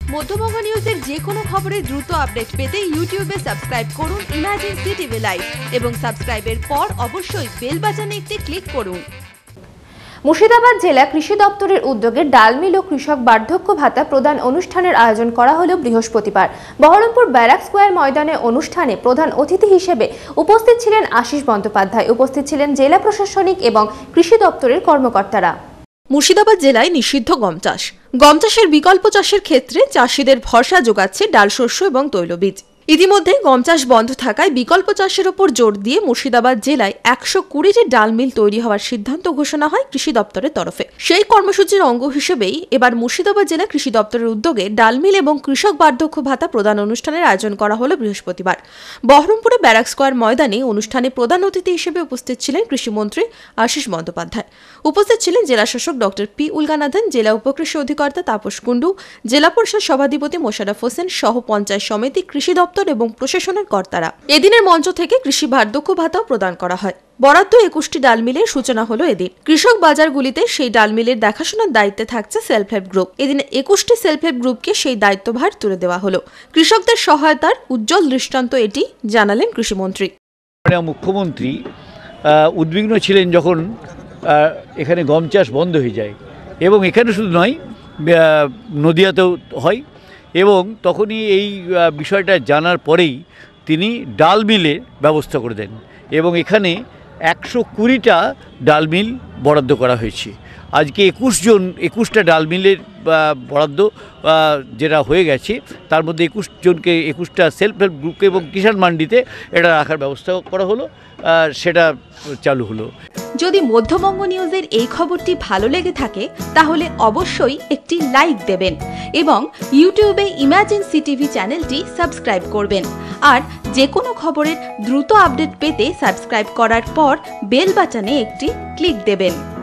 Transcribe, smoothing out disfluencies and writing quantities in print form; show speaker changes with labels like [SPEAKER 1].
[SPEAKER 1] মধ্যবঙ্গ নিউজের যে কোনো খবরের দ্রুত আপডেট পেতে ইউটিউবে সাবস্ক্রাইব করুন ইমার্জেন্সি টিভি লাইভ এবং সাবস্ক্রাইবের পর অবশ্যই বেল বাটনে একটি ক্লিক করুন।
[SPEAKER 2] মুর্শিদাবাদ জেলা কৃষি দপ্তরের উদ্যোগে ডাল মিল ও কৃষক বার্ধক্য ভাতা প্রদান অনুষ্ঠানের আয়োজন করা হলো বৃহস্পতিবার। বহরমপুর ব্যারাক স্কোয়ার ময়দানে অনুষ্ঠানে প্রধান অতিথি হিসেবে উপস্থিত ছিলেন আশিস বন্দ্যোপাধ্যায়। উপস্থিত ছিলেন জেলা প্রশাসনিক এবং কৃষি দপ্তরের কর্মকর্তারা।
[SPEAKER 1] মুর্শিদাবাদ জেলায় নিষিদ্ধ গম চাষ। গম চাষের বিকল্প চাষের ক্ষেত্রে চাষিদের ভরসা যোগাচ্ছে ডাল শস্য এবং তৈলবীজ। ইতিমধ্যে গম চাষ বন্ধ থাকায় বিকল্প চাষের ওপর জোর দিয়ে মুর্শিদাবাদ জেলায় 120টি ডাল মিল তৈরি হওয়ার সিদ্ধান্ত ঘোষণা হয় কৃষি দপ্তরের তরফে। সেই কর্মসূচির অঙ্গ হিসেবেই এবার মুর্শিদাবাদ জেলা কৃষি দপ্তরের উদ্যোগে ডাল মিল এবং কৃষক বার্ধক্য ভাতা প্রদান অনুষ্ঠানের আয়োজন করা হলো বৃহস্পতিবার। বহরমপুরে ব্যারাক স্কোয়ার ময়দানে অনুষ্ঠানে প্রধান অতিথি হিসেবে উপস্থিত ছিলেন কৃষিমন্ত্রী আশিস বন্দ্যোপাধ্যায়। উপস্থিত ছিলেন জেলাশাসক ডক্টর পি উলগানাথন, জেলা উপকৃষি অধিকর্তা তাপস কুণ্ডু, জেলা পরিষদ সভাধিপতি মোশাররফ হোসেন সহ পঞ্চায়েত সমিতি, কৃষি দপ্তর এবং প্রশাসনের কর্তারা। এদিনের মঞ্চ থেকে কৃষি বার্ধক্য ভাতাও প্রদান করা হয়। বরাদ্দ 21টি ডাল মিলের সূচনা হলো এদিন। কৃষক বাজারগুলিতে সেই ডাল মিলের দেখাশোনার দায়িত্বে থাকছে সেলফ হেল্প গ্রুপ। এদিন 21টি সেলফ হেল্প গ্রুপকে সেই দায়িত্বভার তুলে দেওয়া হলো। কৃষকদের সহায়তার উজ্জ্বল দৃষ্টান্ত এটি, জানালেন কৃষিমন্ত্রী।
[SPEAKER 3] মুখ্যমন্ত্রী উদ্বিগ্ন ছিলেন যখন এখানে গম চাষ বন্ধ হয়ে যায়, এবং এখানে শুধু নয় নদিয়াতেও হয়, এবং তখনই এই বিষয়টা জানার পরেই তিনি ডাল মিলের ব্যবস্থা করে দেন এবং এখানে 120টা ডাল মিল বরাদ্দ করা হয়েছে। আজকে 21টা ডাল মিলের বরাদ্দ যেটা হয়ে গেছে, তার মধ্যে 21 জনকে 21টা সেলফ হেল্প গ্রুপকে এবং কিষাণ মান্ডিতে এটা রাখার ব্যবস্থা করা হলো, সেটা চালু হলো।
[SPEAKER 1] যদি মধ্যবঙ্গ নিউজের এই খবরটি ভালো লেগে থাকে তাহলে অবশ্যই একটি লাইক দেবেন এবং ইউটিউবে ইমার্জেন্সি টিভি চ্যানেলটি সাবস্ক্রাইব করবেন। আর যে কোনো খবরের দ্রুত আপডেট পেতে সাবস্ক্রাইব করার পর বেল বাটনে একটি ক্লিক দেবেন।